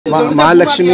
महालक्ष्मी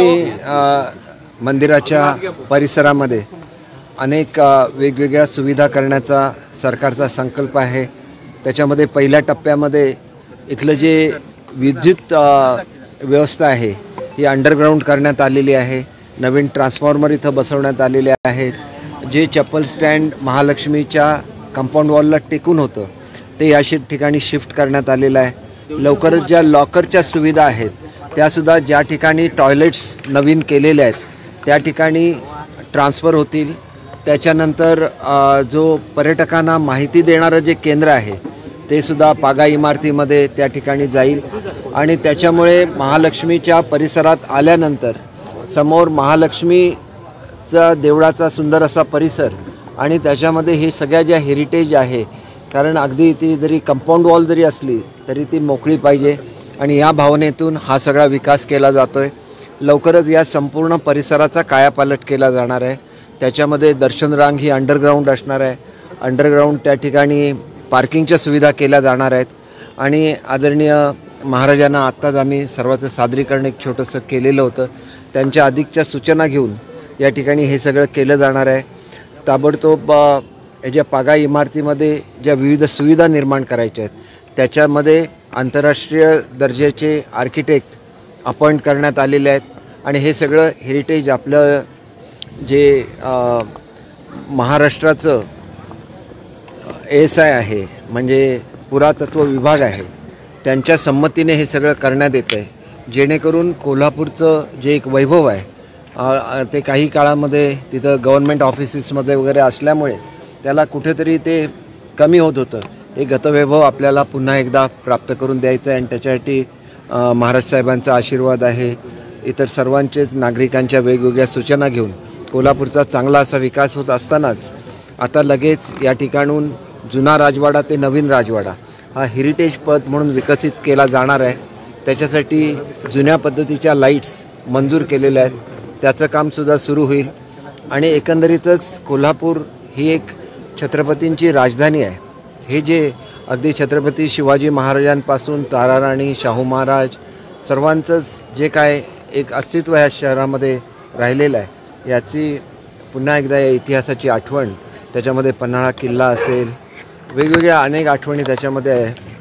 मंदिराच्या परिसरामध्ये अनेक वेगवेगळ्या सुविधा करण्याचा सरकारचा संकल्प आहे। त्याच्यामध्ये पहिल्या टप्प्यामध्ये इथलं जे विद्युत व्यवस्था आहे ही अंडरग्राउंड करण्यात आलेली आहे। नवीन ट्रान्सफॉर्मर इथं बसवण्यात आलेले आहेत। जे चप्पल स्टँड महालक्ष्मीच्या कंपाऊंड वॉलला टेकून होतं ते या ठिकाणी शिफ्ट करण्यात आलेलं आहे। लवकरच ज्या लॉकरच्या सुविधा आहेत त्यासुद्धा ज्या ठिकाणी टॉयलेट्स नवीन केलेले आहेत त्या ठिकाणी ट्रान्सफर होतील। त्याच्यानंतर जो पर्यटकांना माहिती देणारं जे केंद्र आहे ते सुद्धा पागा इमारतीमध्ये त्या ठिकाणी जाईल आणि त्याच्यामुळे महालक्ष्मीच्या परिसरात आल्यानंतर समोर महालक्ष्मीचा देवळाचा सुंदर असा परिसर आणि त्याच्यामध्ये हे सगळ्या ज्या हेरिटेज आहे, कारण अगदी ती जरी कंपाऊंड वॉल जरी असली तरी ती मोकळी पाहिजे आणि या भावनेतून हा सगळा विकास केला जातोय। लवकरच या संपूर्ण परिसराचा कायापालट केला जाणार आहे। त्याच्यामध्ये दर्शन रांग ही अंडरग्राउंड असणार आहे। अंडरग्राउंड त्या ठिकाणी पार्किंगच्या सुविधा केल्या जाणार आहेत आणि आदरणीय महाराजांना आत्ताच आम्ही सर्वांचं सादरीकरण एक छोटंसं केलेलं होतं। त्यांच्या अधिकच्या सूचना घेऊन या ठिकाणी हे सगळं केलं जाणार आहे। ताबडतोब ज्या पागा इमारतीमध्ये ज्या विविध सुविधा निर्माण करायच्या आहेत त्याच्यामध्ये आंतरराष्ट्रीय दर्जाचे आर्किटेक्ट अपॉइंट करण्यात आलेले आहेत आणि हे सगळं हेरिटेज आपलं जे महाराष्ट्राचं ASI आहे म्हणजे पुरातत्व विभाग आहे त्यांच्या संमतीने हे सगळं करण्यात येतं आहे, जेणेकरून कोल्हापूरचं जे एक वैभव आहे ते काही काळामध्ये तिथं गव्हर्नमेंट ऑफिसेसमध्ये वगैरे असल्यामुळे त्याला कुठेतरी ते कमी होत होतं। हे गतवैभव आपल्याला पुन्हा एकदा प्राप्त करून द्यायचं आहे आणि त्याच्यासाठी महाराज साहेबांचा आशीर्वाद आहे। इतर सर्वांचेच नागरिकांच्या वेगवेगळ्या सूचना घेऊन कोल्हापूरचा चांगला असा विकास होत असतानाच आता लगेच या ठिकाणून जुना राजवाडा ते नवीन राजवाडा हा हेरिटेज पथ म्हणून विकसित केला जाणार आहे। त्याच्यासाठी जुन्या पद्धतीच्या लाईट्स मंजूर केलेल्या आहेत, त्याचं कामसुद्धा सुरू होईल आणि एकंदरीतच कोल्हापूर ही एक छत्रपतींची राजधानी आहे। हे जे अगदी छत्रपती शिवाजी महाराजांपासून ताराराणी, शाहू महाराज सर्वांचंच जे काय एक अस्तित्व ह्या शहरामध्ये राहिलेलं आहे याची पुन्हा एकदा या इतिहासाची आठवण, त्याच्यामध्ये पन्हाळा किल्ला असेल, वेगवेगळ्या अनेक आठवणी त्याच्यामध्ये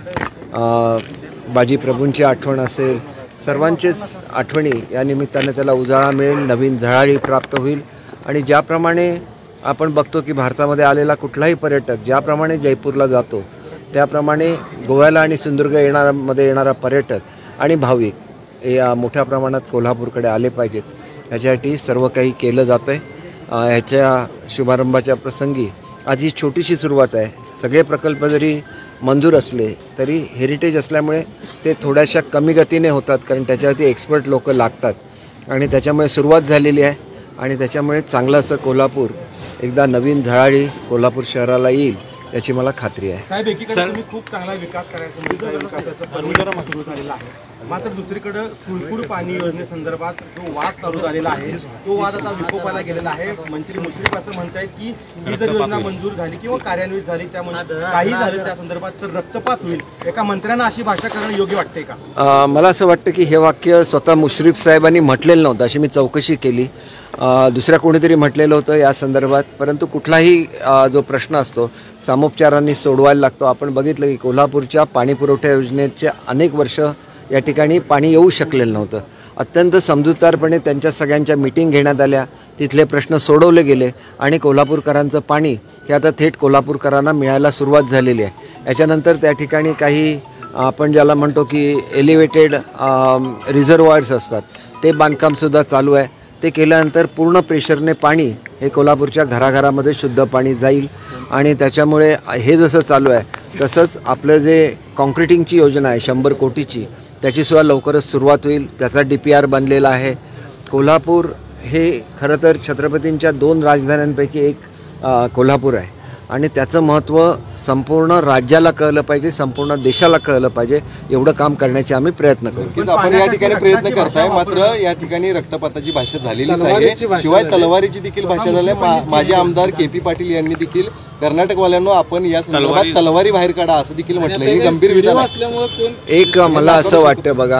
आहे, बाजीप्रभूंची आठवण असेल, सर्वांचेच आठवणी या निमित्ताने त्याला उजाळा मिळेल, नवीन झळाळी प्राप्त होईल आणि ज्याप्रमाणे आपण बघतो की भारतामध्ये आलेला कुठलाही पर्यटक ज्याप्रमाणे जयपूरला जातो त्याप्रमाणे गोव्याला आणि सिंधुदुर्ग येणारा पर्यटक आणि भाविक हे मोठ्या प्रमाणात कोल्हापूरकडे आले पाहिजेत, ह्याच्यासाठी सर्व काही केलं जातं आहे। ह्याच्या शुभारंभाच्या प्रसंगी आज ही छोटीशी सुरुवात आहे। सगळे प्रकल्प जरी मंजूर असले तरी हेरिटेज असल्यामुळे ते थोड्याशा कमी गतीने होतात, कारण त्याच्यावरती एक्सपर्ट लोक लागतात आणि त्याच्यामुळे सुरुवात झालेली आहे आणि त्याच्यामुळे चांगलं असं कोल्हापूर एकदा नवीन झळाळी कोल्हापूर शहराला येईल याची मला खात्री आहे। साहेब, एकीकडे तुम्ही खूप चांगला विकास करायचा विकासाचं परिणाम सुरू झालेला आहे, मात्र दुसरीकडे सुळकूड पाणी योजनेसंदर्भात जो वाद चालू झालेला आहे तो वाद आता विकोपाला गेलेला आहे। मंत्री मुश्रीफ असं म्हणतायत की ही जर योजना मंजूर झाली किंवा कार्यान्वित झाली त्यामुळे काही झालं त्या संदर्भात तर रक्तपात होईल, एका मंत्र्यांना अशी भाषा करणं योग्य वाटते का? मला असं वाटतं की हे वाक्य स्वतः मुश्रीफ साहेबांनी म्हटलेलं नव्हतं, अशी मी चौकशी केली। दुसऱ्या कोणीतरी म्हटलेलं होतं या संदर्भात, परंतु कुठलाही जो प्रश्न असतो सामोपचारांनी सोडवायला लागतो। आपण बघितलं की कोल्हापूरच्या पाणी पुरवठा योजनेच्या अनेक वर्ष या ठिकाणी पाणी येऊ शकलेलं नव्हतं। अत्यंत समजूतदारपणे त्यांच्या सगळ्यांच्या मीटिंग घेण्यात आल्या, तिथले प्रश्न सोडवले गेले आणि कोल्हापूरकरांचं पाणी हे आता थेट कोल्हापूरकरांना मिळायला सुरुवात झालेली आहे। याच्यानंतर त्या ठिकाणी काही आपण ज्याला म्हणतो की एलिव्हेटेड रिझर्वॉयर्स असतात ते बांधकामसुद्धा चालू आहे। ते केल्यानंतर पूर्ण प्रेशरने पाणी हे कोल्हापूरच्या घराघरामध्ये शुद्ध पाणी जाईल आणि त्याच्यामुळे हे जसं चालू आहे तसंच आपलं जे कॉन्क्रिटिंगची योजना आहे 100 कोटीची त्याचीसुद्धा लवकरच सुरुवात होईल। त्याचा DPR बनलेला आहे। कोल्हापूर हे खरं तर छत्रपतींच्या 2 राजधान्यांपैकी एक कोल्हापूर आहे आणि त्याचं महत्त्व संपूर्ण राज्याला कळलं पाहिजे, संपूर्ण देशाला कळलं पाहिजे, एवढं काम करण्याचे आम्ही प्रयत्न करू। आपण या ठिकाणी प्रयत्न करताय, मात्र या ठिकाणी रक्तपाताची भाषा झालेलीच आहे, शिवाय तलवारीची देखील भाषा झाली आहे। माजी आमदार KP पाटील यांनी देखील कर्नाटकवाल्यांना आपण या संदर्भात तलवारी बाहेर काढा असं देखील म्हटलं। हे गंभीर विधान असल्यामुळे एक मला असं वाटतं बघा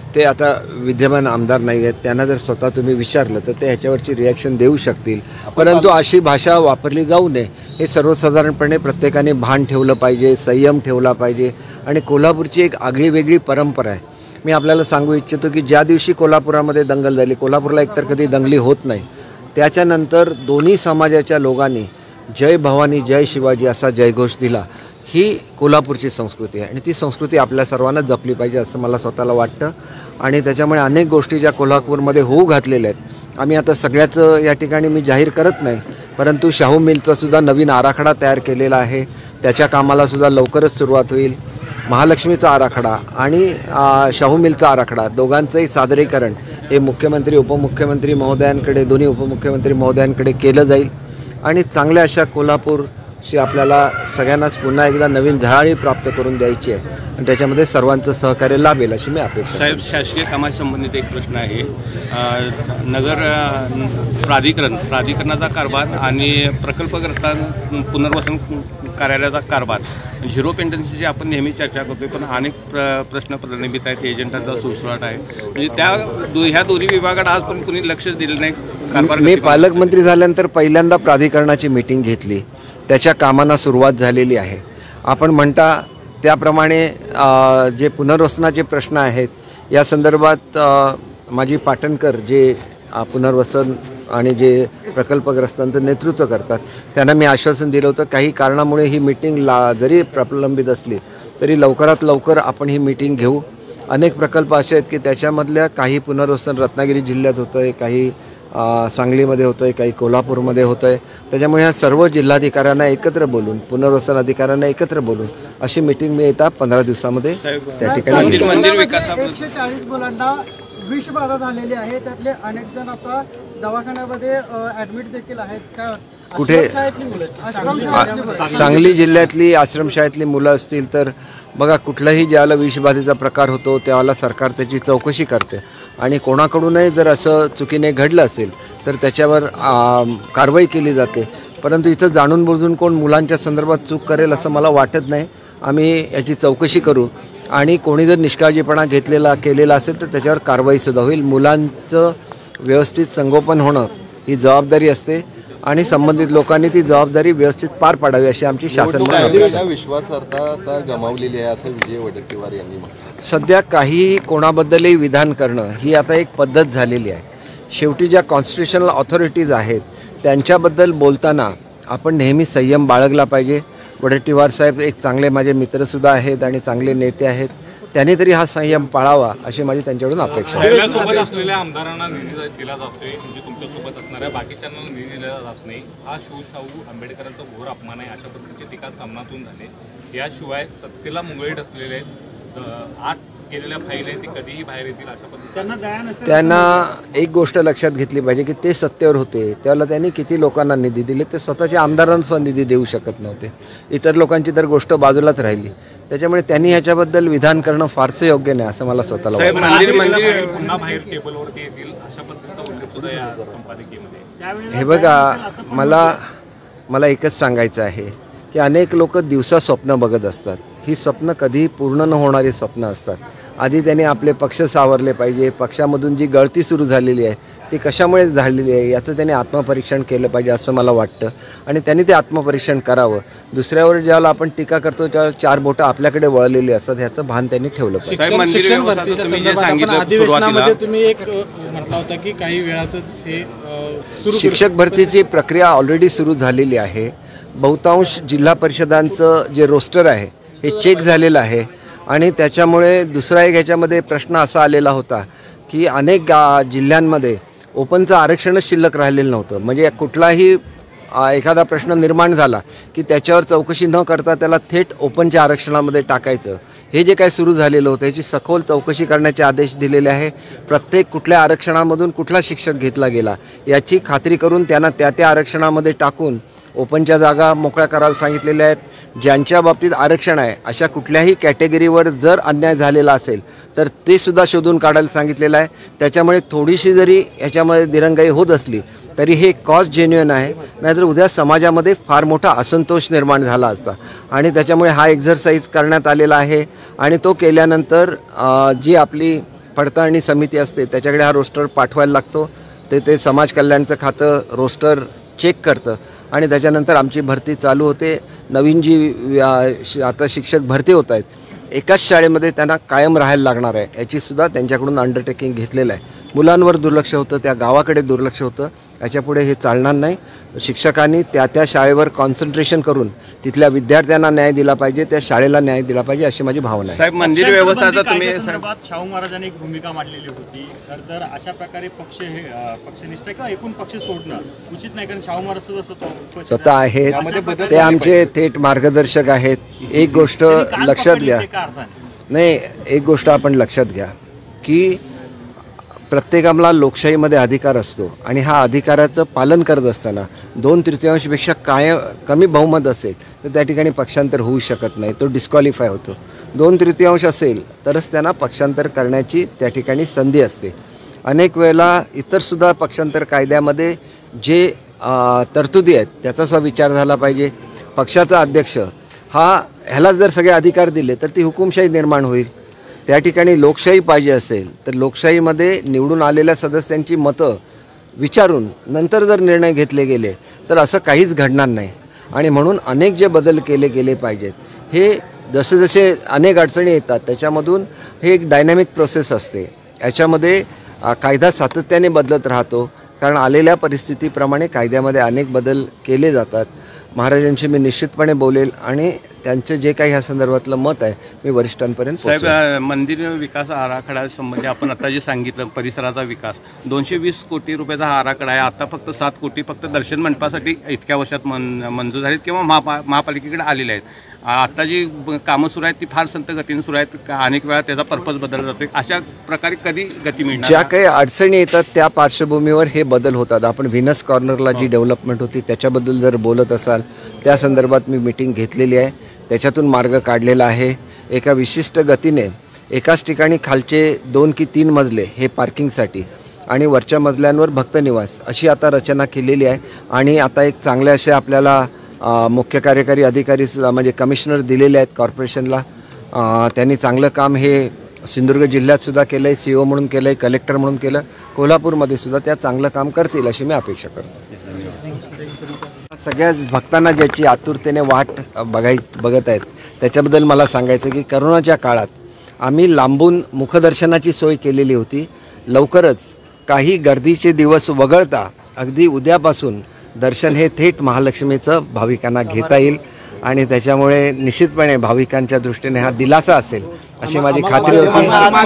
ते आता विद्यमान आमदार नाही आहेत, त्यांना जर स्वतः तुम्ही विचारलं तर ते ह्याच्यावरची रिॲक्शन देऊ शकतील. परंतु अशी भाषा वापरली जाऊ नये हे सर्वसाधारणपणे प्रत्येकाने भान ठेवलं पाहिजे, संयम ठेवला पाहिजे. आणि कोल्हापूरची एक आगळी वेगळी परंपरा आहे. मी आपल्याला सांगू इच्छितो की ज्या दिवशी कोल्हापुरामध्ये दंगल झाली, कोल्हापूरला एकतर कधी दंगली होत नाही, त्याच्यानंतर दोन्ही समाजाच्या लोकांनी जय भवानी जय शिवाजी असा जयघोष दिला. ही कोल्हापूरची संस्कृती आहे आणि ती संस्कृती आपल्या सर्वांना जपली पाहिजे असं मला स्वतःला वाटतं. आणि त्याच्यामुळे अनेक गोष्टी ज्या कोल्हापूरमध्ये होऊ घातलेल्या आहेत, आम्ही आता सगळ्याचं या ठिकाणी मी जाहीर करत नाही, परंतु शाहू मिलचा सुद्धा नवीन आराखडा तयार केलेला आहे. त्याच्या कामाला सुद्धा लवकरच सुरुवात होईल. महालक्ष्मीचा आराखडा आणि शाहू मिलचा आराखडा दोघांचंही सादरीकरण हे मुख्यमंत्री उपमुख्यमंत्री महोदयांकडे, दोन्ही उपमुख्यमंत्री महोदयांकडे केलं जाईल. आणि चांगल्या अशा कोल्हापूरची आपल्याला सगळ्यांनाच पुन्हा एकदा नवीन झळाळी प्राप्त करून द्यायची आहे आणि त्याच्यामध्ये सर्वांचं सहकार्य लाभेल अशी मी अपेक्षा. साहेब, शासकीय कामाशी संबंधित एक प्रश्न आहे. नगर प्राधिकरणाचा कारभार आणि प्रकल्पग्रस्तां पुनर्वसन कार्यालयाचा कारभार, झिरो पेंडन्सीची आपण नेहमी चर्चा करतोय, पण अनेक प्रश्न प्रलंबित आहेत. एजंटांचा सुळसुळाट आहे. म्हणजे ह्या दोन्ही विभागात आज पण कुणी लक्ष दिलं नाही. मी पालकमंत्री झाल्यानंतर पहिल्यांदा प्राधिकरणाची मीटिंग घेतली. त्याच्या कामांना सुरुवात झालेली आहे. आपण म्हणता त्याप्रमाणे जे पुनर्वसनाचे प्रश्न आहेत या संदर्भात माझी पाटणकर जे पुनर्वसन आणि जे प्रकल्पग्रस्तांचं नेतृत्व करतात त्यांना मी आश्वासन दिलं होतं, काही कारणामुळे ही मीटिंग जरी प्रलंबित असली तरी लवकरात लवकर आपण ही मीटिंग घेऊ. अनेक प्रकल्प असे आहेत की त्याच्यामधल्या काही पुनर्वसन रत्नागिरी जिल्ह्यात होतं आहे, काही सांगलीमध्ये होतं आहे, काही कोल्हापूरमध्ये होतं आहे. त्याच्यामुळे ह्या सर्व जिल्हाधिकाऱ्यांना एकत्र बोलून, पुनर्वसन अधिकाऱ्यांना एकत्र बोलून अशी मीटिंग मी येत्या 15 दिवसामध्ये त्या ठिकाणी. 140 मुलांना विषबाधा झालेली आहे. त्यातले अनेक जण आता दवाखान्यामध्ये ॲडमिट देखील आहेत. काय कुठे? सांगली जिल्ह्यातली आश्रमशाळेतली मुलं असतील तर बघा, कुठलाही ज्यावेळेला विषबाधेचा प्रकार होतो त्यावेळेला सरकार त्याची चौकशी करते आणि कोणाकडूनही जर असं चुकीने घडलं असेल तर त्याच्यावर कारवाई केली जाते. परंतु इथं जाणून बुजून कोण मुलांच्या संदर्भात चूक करेल असं मला वाटत नाही. आम्ही याची चौकशी करू आणि कोणी जर निष्काळजीपणा केलेला असेल तर त्याच्यावर कारवाईसुद्धा होईल. मुलांचं व्यवस्थित संगोपन होणं ही जबाबदारी असते आणि संबंधित लोकांनी ती जबाबदारी व्यवस्थित पार पाडावी अशी आमची शासन विश्वासार्हता गमावलेली आहे असं विजय वडेट्टीवार यांनी म्हटलं. सध्या काही कोणाबद्दलही विधान करणं ही आता एक पद्धत झालेली आहे. शेवटी ज्या कॉन्स्टिट्युशनल ऑथॉरिटीज आहेत त्यांच्याबद्दल बोलताना आपण नेहमी संयम बाळगला पाहिजे. वडेट्टीवार साहेब एक चांगले माझे मित्रसुद्धा आहेत आणि चांगले नेते आहेत. त्यांनी तरी हा संयम पाळावा अशी माझी त्यांच्याकडून अपेक्षा आहे. सोबत असलेल्या आमदारांना निधी दिला जातोय, म्हणजे तुमच्यासोबत असणाऱ्या बाकीच्यांना निधी दिला जात नाही, हा शाहू आंबेडकरांचा घोर अपमान आहे अशा पद्धतीची टीका सामनातून झाले. याशिवाय सत्तेला मुंगळीत असलेले 8 गेलेल्या फाईल आहेत, ती कधीही बाहेर येतील अशा पद्धतीने त्यांना एक गोष्ट लक्षात घेतली पाहिजे की ते सत्तेवर होते त्यावेळेला त्यांनी किती लोकांना निधी दिले. ते स्वतःच्या आमदारांना निधी देऊ शकत नव्हते. इतर लोकांची तर गोष्ट बाजूलाच राहिली. त्याच्यामुळे त्यांनी ह्याच्याबद्दल विधान करणं फारसं योग्य नाही असं मला स्वतःला वाटतं. पुन्हा बाहेर टेबलवरती येतील अशा पद्धतीचा उल्लेख सुद्धा या संपादकीयमध्ये. हे बघा, मला एकच सांगायचं आहे की अनेक लोक दिवसा स्वप्न बघत असतात. ही स्वप्न कधीही पूर्ण न होणारी स्वप्न असतात. आधी त्यांनी आपले पक्ष सावरले पाहिजे. पक्षामधून जी गळती सुरू झालेली आहे ती कशामुळे झालेली आहे याचं त्यांनी आत्मपरीक्षण केलं पाहिजे असं मला वाटतं आणि त्यांनी ते आत्मपरीक्षण करावं. दुसऱ्यावर ज्यावेळेला आपण टीका करतो त्यावेळेला 4 बोटं आपल्याकडे वळलेली असतात ह्याचं भान त्यांनी ठेवलं पाहिजे. अधिवेशनामध्ये तुम्ही एक म्हटलं होतं की काही वेळातच हे शिक्षक भरतीची प्रक्रिया ऑलरेडी सुरू झालेली आहे. बहुतांश जिल्हा परिषदांचं जे रोस्टर आहे हे चेक झालेलं आहे आणि त्याच्यामुळे दुसरा एक ह्याच्यामध्ये प्रश्न असा आलेला होता की अनेक जिल्ह्यांमध्ये ओपनचं आरक्षणच शिल्लक राहिलेलं नव्हतं. म्हणजे कुठलाही एखादा प्रश्न निर्माण झाला की त्याच्यावर चौकशी न करता त्याला थेट ओपनच्या आरक्षणामध्ये टाकायचं. हे जे काय सुरू झालेलं होतं याची सखोल चौकशी करण्याचे आदेश दिलेले आहे. प्रत्येक कुठल्या आरक्षणामधून कुठला शिक्षक घेतला गेला याची खात्री करून त्यांना त्या आरक्षणामध्ये टाकून ओपनच्या जागा मोकळ्या करायला सांगितलेल्या आहेत. ज्यांच्या बाबतीत आरक्षण आहे अशा कुठल्याही कॅटेगरीवर जर अन्याय झालेला असेल तर ते सुद्धा शोधून काढायला सांगितलेलं आहे. त्याच्यामुळे थोडीशी जरी याच्यामध्ये दिरंगाई होत असली तरी हे कॉज जेन्युइन आहे. नाहीतर उद्या समाजामध्ये फार मोठा असंतोष निर्माण झाला असता आणि त्याच्यामुळे हा एक्झरसाईज करण्यात आलेला आहे आणि तो केल्यानंतर जी आपली पडताळणी समिती असते त्याच्याकडे हा रोस्टर पाठवायला लागतो. ते समाज कल्याणचं खातं रोस्टर चेक करतं आणि त्याच्यानंतर आमची भरती चालू होते. नवीन जी आता शिक्षक भरती होत आहेत एकाच शाळेमध्ये त्यांना कायम राहायला लागणार आहे याचीसुद्धा त्यांच्याकडून अंडरटेकिंग घेतलेलं आहे. मुलांवर दुर्लक्ष होतं, त्या गावाकडे दुर्लक्ष होतं. याच्यापुढे हे चालणार नाही. शिक्षकांनी त्या शाळेवर कॉन्सन्ट्रेशन करून तिथल्या विद्यार्थ्यांना न्याय दिला पाहिजे, त्या शाळेला न्याय दिला पाहिजे अशी माझी भावना आहे. साहेब, मंदिर व्यवस्थाचा तुम्ही शाहू महाराजांनी एक भूमिका मांडलेली होती. तर अशा प्रकारे पक्षनिष्ठा किंवा एकूण पक्ष सोडणं उचित नाही, कारण शाहू महाराज सुद्धा स्वतः आहेत, ते आमचे थेट मार्गदर्शक आहेत. एक गोष्ट लक्षात घ्या, नाही एक गोष्ट आपण लक्षात घ्या की प्रत्येकाला लोकशाहीमध्ये अधिकार असतो आणि हा अधिकाराचं पालन करत असताना 2/3पेक्षा कमी बहुमत असेल तर त्या ठिकाणी पक्षांतर होऊ शकत नाही, तो डिस्क्वालिफाय होतो. 2/3 असेल तरच त्यांना पक्षांतर करण्याची त्या ठिकाणी संधी असते. अनेक वेळेला इतरसुद्धा पक्षांतर कायद्यामध्ये जे तरतुदी आहेत त्याचासुद्धा विचार झाला पाहिजे. पक्षाचा अध्यक्ष ह्याला जर सगळे अधिकार दिले तर ती हुकुमशाही निर्माण होईल. त्या ठिकाणी लोकशाही पाहिजे असेल तर लोकशाहीमध्ये निवडून आलेल्या सदस्यांची मतं विचारून नंतर जर निर्णय घेतले गेले तर असं काहीच घडणार नाही. आणि म्हणून अनेक जे बदल केले गेले पाहिजेत. हे जसे जसे अनेक अडचणी येतात त्याच्यामधून हे एक डायनॅमिक प्रोसेस असते. याच्यामध्ये कायदा सातत्याने बदलत राहतो, कारण आलेल्या परिस्थितीप्रमाणे कायद्यामध्ये अनेक बदल केले जातात. महाराजांशी मी निश्चितपणे बोलेल आणि त्यांचे जे काही ह्या संदर्भातलं मत आहे मी वरिष्ठांपर्यंत साहेब, मंदिर विकास आराखडा संबंधी आपण आता जे सांगितलं परिसराचा विकास 220 कोटी रुपयाचा हा आराखडा आहे. आता फक्त 7 कोटी फक्त दर्शन मंडपासाठी इतक्या वर्षात मंजूर झालीत किंवा महापालिकेकडे आलेले आहेत. आता जी कामं सुरू आहेत ती फार संत गतीने सुरू आहेत. अनेक वेळा त्याचा पर्पज बदलला जातो. अशा प्रकारे कधी गती मिळणार? ज्या काही अडचणी येतात त्या पार्श्वभूमीवर हे बदल होतात. आपण व्हीनस कॉर्नरला जी डेव्हलपमेंट होती त्याच्याबद्दल जर बोलत असाल त्या संदर्भात मी मीटिंग घेतलेली आहे, त्याच्यातून मार्ग काढलेला आहे. एका विशिष्ट गतीने एकाच ठिकाणी खालचे 2 की 3 मजले हे पार्किंगसाठी आणि वरच्या मजल्यांवर भक्तनिवास अशी आता रचना केलेली आहे. आणि आता एक चांगले असे आपल्याला मुख्य कार्यकारी अधिकारी म्हणजे कमिशनर दिलेले आहेत कॉर्पोरेशनला. त्यांनी चांगलं काम हे सिंधुदुर्ग जिल्ह्यात सुद्धा केलं आहे, CO म्हणून केलं आहे, कलेक्टर म्हणून केलं. कोल्हापूरमध्ये सुद्धा त्या चांगलं काम करतील अशी मी अपेक्षा करतो. सगळ्याच भक्तांना ज्याची आतुरतेने वाट बघत आहेत त्याच्याबद्दल मला सांगायचं की करोनाच्या काळात आम्ही लांबून मुखदर्शनाची सोय केलेली होती. लवकरच काही गर्दीचे दिवस वगळता अगदी उद्यापासून दर्शन हे थेट महालक्ष्मीचं भाविकांना घेता येईल आणि त्याच्यामुळे निश्चितपणे भाविकांच्या दृष्टीने हा दिलासा असेल अशी माझी खात्री होती.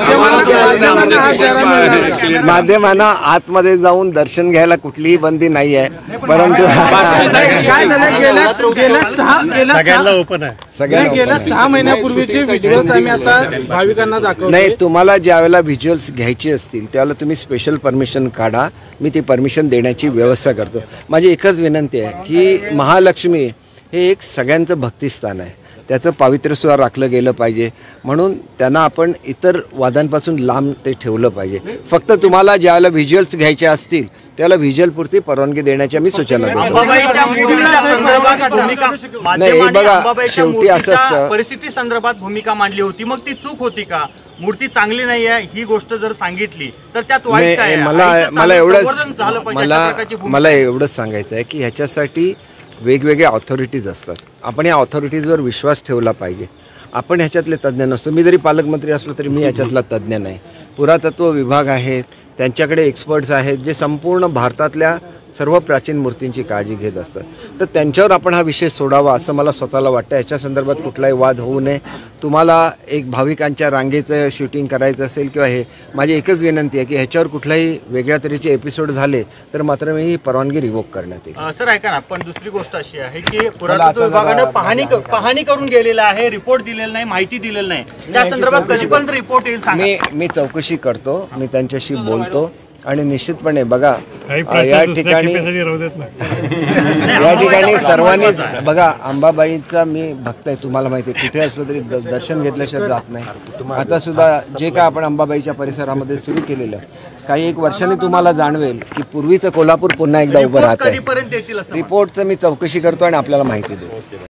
माध्यमांना आतमध्ये जाऊन दर्शन घ्यायला कुठलीही बंदी नाही आहे, परंतु गेल्या 6 महिन्यापूर्वीचे व्हिडिओज आम्ही आता भाविकांना दाखवतो. नाही, तुम्हाला ज्यावेळेला व्हिज्युअल्स घ्यायची असतील त्यावेळेला तुम्ही स्पेशल परमिशन काढा, मी ती परमिशन देण्याची व्यवस्था करतो. माझी एकच विनंती आहे की महालक्ष्मी हे एक सगळ्यांचं भक्तिस्थान आहे, त्याचं पावित्र्यसुद्धा राखलं गेलं पाहिजे. म्हणून त्यांना आपण इतर वादांपासून लांब ते ठेवलं पाहिजे. फक्त तुम्हाला ज्यावेळेला व्हिज्युअल्स घ्यायचे असतील त्याला व्हिज्युअलपुरती परवानगी देण्याच्या मी सूचना देतो. नाही, हे बघा शेवटी असं असतं, परिस्थिती संदर्भात भूमिका मांडली होती, मग ती चूक होती का? मूर्ती चांगली नाही आहे ही गोष्ट जर सांगितली तर त्यात वाईट काय? मला एवढंच सांगायचं आहे की ह्याच्यासाठी वेगवेगळ्या ऑथॉरिटीज असतात. आपण या ऑथॉरिटीजवर विश्वास ठेवला पाहिजे. आपण ह्याच्यातले तज्ज्ञ नसतो. मी जरी पालकमंत्री असलो तरी मी ह्याच्यातला तज्ज्ञ नाही. पुरातत्व विभाग आहेत, त्यांच्याकडे एक्सपर्ट्स आहेत जे संपूर्ण भारतातल्या सर्व प्राचीन मूर्तींची काळजी घेत असतात. तर त्यांच्यावर आपण हा विषय सोडावा असं मला स्वतःला वाटतं. याच्या संदर्भात कुठलाही वाद होऊ नये. तुम्हाला एक भाविकांच्या रांगेचं शूटिंग करायचं असेल किंवा हे, माझी एकच विनंती आहे की ह्याच्यावर कुठलाही वेगळ्या तऱ्हेचे एपिसोड झाले तर मात्र मी ही परवानगी रिवोक करण्यात येईल. सर ऐका ना, पण दुसरी गोष्ट अशी आहे की पुरातत्व विभागाने पाहणी करून गेलेला आहे, रिपोर्ट दिलेला नाही, माहिती दिलेली नाही. त्या संदर्भात कधीपर्यंत रिपोर्ट येईल? मी चौकशी करतो, मी त्यांच्याशी बोलतो आणि निश्चितपणे बघा या ठिकाणी सर्वांनीच बघा, अंबाबाईचा मी भक्त आहे, तुम्हाला माहिती आहे. कुठे असलो तरी दर्शन घेतल्याशिवाय जात नाही. आता सुद्धा जे काय आपण अंबाबाईच्या परिसरामध्ये सुरू केलेलं आहे, काही 1 वर्षांनी तुम्हाला जाणवेल की पूर्वीचं कोल्हापूर पुन्हा एकदा उभं राहतं. कधीपर्यंत येतील? रिपोर्टचं मी चौकशी करतो आणि आपल्याला माहिती देतो.